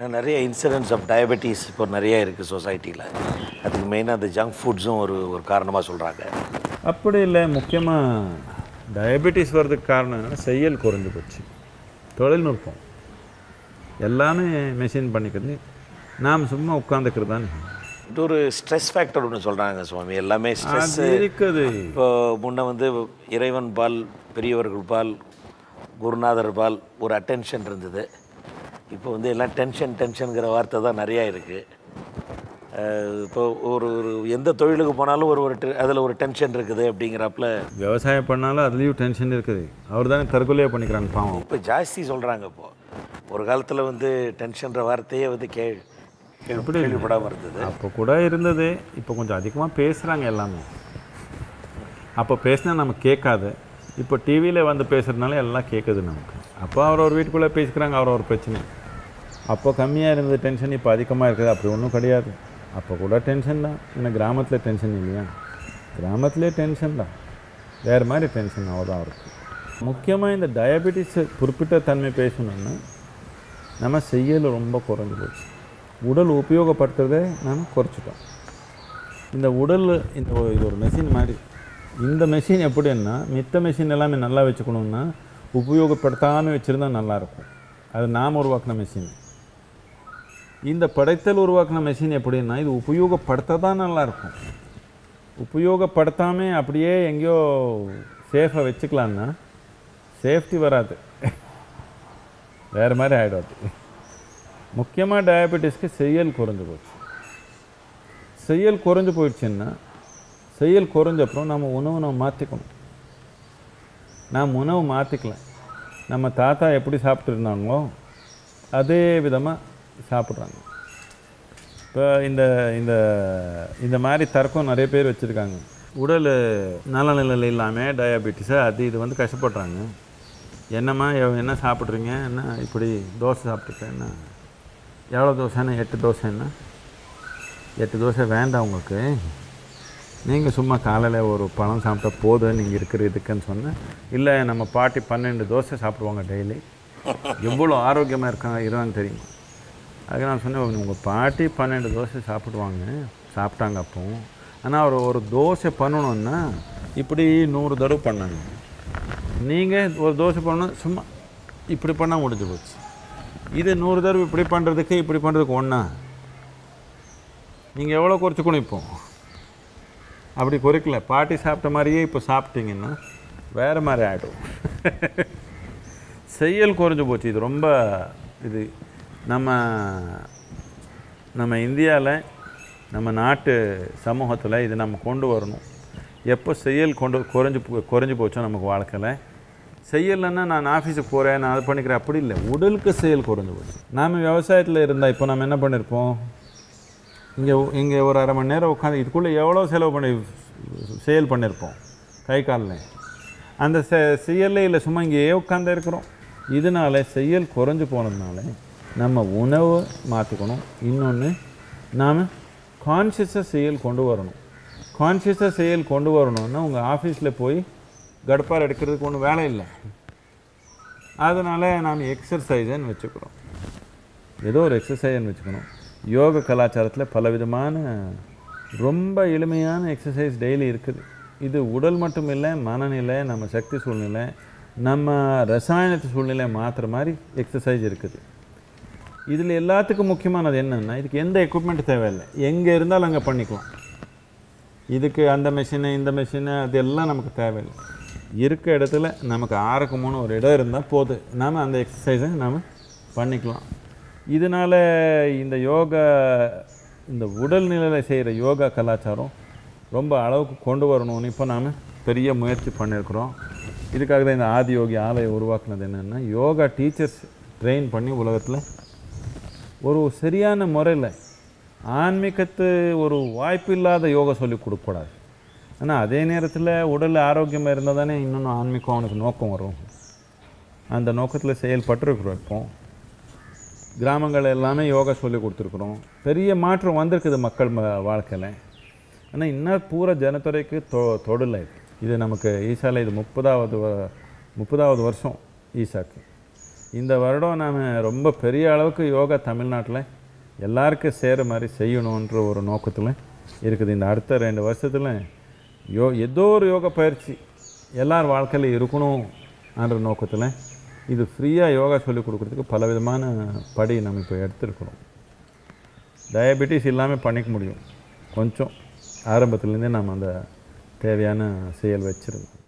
நிறைய incidents of diabetes இப்போ நிறைய இருக்குது சொசைட்டியில். அதுக்கு மெயினாக அந்த ஜங்க் ஃபுட்ஸும் ஒரு காரணமாக சொல்கிறாங்க. அப்படி இல்லை, முக்கியமாக டயபெட்டிஸ் வர்றதுக்கு காரணம் என்னென்னா செய்யல் குறைஞ்சி போச்சு. தொழில்நுட்பம் எல்லாமே மெஷின் பண்ணிக்கிறது, நாம் சும்மா உட்காந்துக்கிறது தானே. இது ஒரு ஸ்ட்ரெஸ் ஃபேக்டர் ஒன்று சொல்கிறாங்க சுவாமி. எல்லாமே ஸ்ட்ரெஸ் இருக்குது. இப்போ முன்ன இறைவன் பால், பெரியவர்கள் பால், குருநாதர் பால் ஒரு அட்டென்ஷன் இருந்தது. இப்போ எல்லாம் டென்ஷனுங்கிற வார்த்தை தான் நிறையா இருக்குது. இப்போ ஒரு எந்த தொழிலுக்கு போனாலும் அதில் ஒரு டென்ஷன் இருக்குது அப்படிங்கிறப்பல. விவசாயம் பண்ணாலும் அதுலேயும் டென்ஷன் இருக்குது. அவர் தானே தற்கொலையாக பண்ணிக்கிறாங்க பாவம். இப்போ ஜாஸ்தி சொல்கிறாங்க. இப்போது ஒரு காலத்தில் டென்ஷன்ற வார்த்தையே கேள்விப்படாமல் இருந்தது. அப்போ கூட இருந்தது. இப்போ கொஞ்சம் அதிகமாக பேசுகிறாங்க எல்லாமே. அப்போ பேசினா நம்ம கேட்காது. இப்போ டிவியில் பேசுகிறதுனால எல்லாம் கேட்குது நமக்கு. அப்போ அவர் வீட்டுக்குள்ளே பேசிக்கிறாங்க, அவர் பிரச்சனை. அப்போ கம்மியாக இருந்தது டென்ஷன், இப்போ அதிகமாக இருக்குது. அப்படி ஒன்றும் கிடையாது. அப்போ கூட டென்ஷன் தான். ஏன்னா கிராமத்தில் டென்ஷன் இல்லையா? கிராமத்திலே டென்ஷன் தான், வேறு மாதிரி டென்ஷன் அவ்வளோதான் இருக்குது. முக்கியமாக இந்த டயபெட்டிஸ் குறிப்பிட்ட தன்மை பேசணுன்னா நம்ம செய்யல் ரொம்ப குறைஞ்சி போச்சு. உடல் உபயோகப்படுத்துறதே நாம் குறைச்சிட்டோம். இந்த உடல் இது ஒரு மெஷின் மாதிரி. இந்த மெஷின் எப்படின்னா, மித்த மெஷின் எல்லாமே நல்லா வச்சுக்கணுன்னா உபயோகப்படுத்தாமல் வச்சுருந்தா நல்லாயிருக்கும். அது நாம் உருவாக்கின மெஷின். இந்த படைத்தல் உருவாக்கின மெஷின் எப்படின்னா, இது உபயோகப்படுத்த தான் நல்லாயிருக்கும். உபயோகப்படுத்தாமல் அப்படியே எங்கேயோ சேஃபாக வச்சுக்கலான்னா சேஃப்டி வராது, வேறு மாதிரி ஆகிடாது. முக்கியமாக டயபெட்டிஸ்க்கு செய்யல் குறைஞ்சி போச்சு. செய்யல் குறைஞ்சி போயிடுச்சுன்னா, செய்யல் குறைஞ்சப்புறம் நம்ம உணவு மாற்றிக்கணும். நாம் உணவு மாற்றிக்கலாம். நம்ம தாத்தா எப்படி சாப்பிட்டுருந்தாங்களோ அதே விதமாக சாப்பிட்றாங்க. இப்போ இந்த மாதிரி தர்க்கம் நிறைய பேர் வச்சுருக்காங்க. உடல் நலநிலை இல்லாமல் டயபெட்டிஸை இது கஷ்டப்படுறாங்க. என்னம்மா என்ன சாப்பிட்றீங்க, என்ன இப்படி தோசை சாப்பிட்ருக்கேன், என்ன எவ்வளோ தோசைன்னா 8 தோசைன்னா 8 தோசை வேண்டாம் உங்களுக்கு, நீங்கள் சும்மா காலையில் ஒரு பழம் சாப்பிட்டா போதும் நீங்கள் இருக்கிற இதுக்குன்னு சொன்னேன். இல்லை, நம்ம பாட்டி 12 தோசை சாப்பிடுவாங்க டெய்லி, எவ்வளோ ஆரோக்கியமாக இருக்காங்க தெரியுமா? அதுக்கு நான் சொன்னேன், உங்கள் பாட்டி 12 தோசை சாப்பிட்டாங்க அப்போ. ஆனால் ஒரு தோசை பண்ணணுன்னா இப்படி 100 தடவை பண்ணாங்க. நீங்கள் ஒரு தோசை பண்ணணும் சும்மா இப்படி பண்ணால் முடிஞ்சு போச்சு. இது 100 தடவை இப்படி பண்ணுறதுக்கு ஒன்றா நீங்கள் எவ்வளோ குறைச்சிக்கணும்? இப்போ அப்படி குறைக்கல. பாட்டி சாப்பிட்ட மாதிரியே இப்போ சாப்பிட்டீங்கன்னா வேறு மாதிரி ஆகிடும். செய்யல் குறைஞ்சி போச்சு. இது ரொம்ப நம்ம இந்தியாவில், நம்ம நாட்டு சமூகத்தில் இது நம்ம கொண்டு வரணும். எப்போ செய்யல் குறைஞ்சி போச்சோ நமக்கு வாழ்க்கையில். செய்யலைன்னா நான் ஆஃபீஸுக்கு போகிறேன், நான் அது பண்ணிக்கிறேன், அப்படி இல்லை. உடலுக்கு செயல் குறைஞ்சி போச்சு. நாம் விவசாயத்தில் இருந்தால் இப்போ நம்ம என்ன பண்ணியிருப்போம், இங்கே ஒரு அரை மணி நேரம் உட்காந்து இதுக்குள்ளே எவ்வளோ செயல் பண்ணியிருப்போம் கை காலில். அந்த செயலே இல்லை, சும்மா இங்கேயே உட்காந்து இருக்கிறோம். இதனால் செய்யல் குறைஞ்சி போனதுனால நம்ம உணவை மாற்றிக்கணும். இன்னொன்று, நாம் கான்ஷியஸாக செயல் கொண்டு வரணும். கான்ஷியஸாக செயல் கொண்டு வரணுன்னா உங்கள் ஆஃபீஸில் போய் கடுப்பார் எடுக்கிறதுக்கு ஒன்றும் வேலை இல்லை. அதனால் நாம் எக்ஸசைஸ்ன்னு வச்சுக்கிறோம். ஏதோ ஒரு எக்ஸசைஸ்ன்னு வச்சுக்கணும். யோக கலாச்சாரத்தில் பலவிதமான ரொம்ப எளிமையான எக்ஸசைஸ் டெய்லி இருக்குது. இது உடல் மட்டும் இல்லை, மனநிலை, நம்ம சக்தி சூழ்நிலை, நம்ம ரசாயனத்து சூழ்நிலை மாற்றுற மாதிரி எக்ஸசைஸ் இருக்குது. இதில் எல்லாத்துக்கும் முக்கியமானது என்னென்னா, இதுக்கு எந்த எக்யூப்மெண்ட் தேவையில்லை, எங்கே இருந்தாலும் அங்கே பண்ணிக்கலாம். இதுக்கு அந்த மெஷினு இந்த மெஷினு அதெல்லாம் நமக்கு தேவையில்லை. இருக்க இடத்துல நமக்கு 6க்கு 3 ஒரு இடம் இருந்தால் போதும், நாம் அந்த எக்ஸசைஸை நாம் பண்ணிக்கலாம். இதனால் இந்த உடல்நிலையில் செய்கிற யோகா கலாச்சாரம் ரொம்ப அளவுக்கு கொண்டு வரணும்னு இப்போ நாம் பெரிய முயற்சி பண்ணியிருக்கிறோம். இதுக்காக தான் இந்த ஆதியோகி ஆலயம் உருவாக்குனது. என்னென்னா, யோகா டீச்சர்ஸ் ட்ரெயின் பண்ணி உலகத்தில் ஒரு சரியான முறையில் ஆன்மீகத்து ஒரு வாய்ப்பு இல்லாத யோகா சொல்லி கொடுக்கக்கூடாது. ஆனால் அதே நேரத்தில் உடல் ஆரோக்கியமாக இருந்தால் தானே இன்னொன்று ஆன்மீகம் அவனுக்கு நோக்கம் வரும். அந்த நோக்கத்தில் செயல்பட்டுருக்குறோம். இப்போ கிராமங்கள் எல்லாமே யோகா சொல்லி கொடுத்துருக்குறோம். பெரிய மாற்றம் வந்திருக்குது மக்கள் வாழ்க்கையில். ஆனால் இன்னும் பூரா ஜனத்துறைக்கு தொடலை. இது நமக்கு ஈசாவில் இது 30வது வருஷம் ஈசாக்கு. இந்த வருடம் நாம் ரொம்ப பெரிய அளவுக்கு யோகா தமிழ்நாட்டில் எல்லாருக்கும் சேர மாதிரி செய்யணுன்ற ஒரு நோக்கத்தில் இருக்குது. இந்த அடுத்த 2 வருஷத்தில் ஏதோ ஒரு யோகா பயிற்சி எல்லார் வாழ்க்கையில் இருக்கணும்ன்ற நோக்கத்தில் இது ஃப்ரீயாக யோகா சொல்லிக் கொடுக்குறதுக்கு பலவிதமான படி நம்ம இப்போ எடுத்துருக்கிறோம். டயபெட்டிஸ் இல்லாமல் பண்ணிக்க முடியும். கொஞ்சம் ஆரம்பத்துலேருந்தே நம்ம அந்த தேவையான செயல் வச்சுருக்கோம்.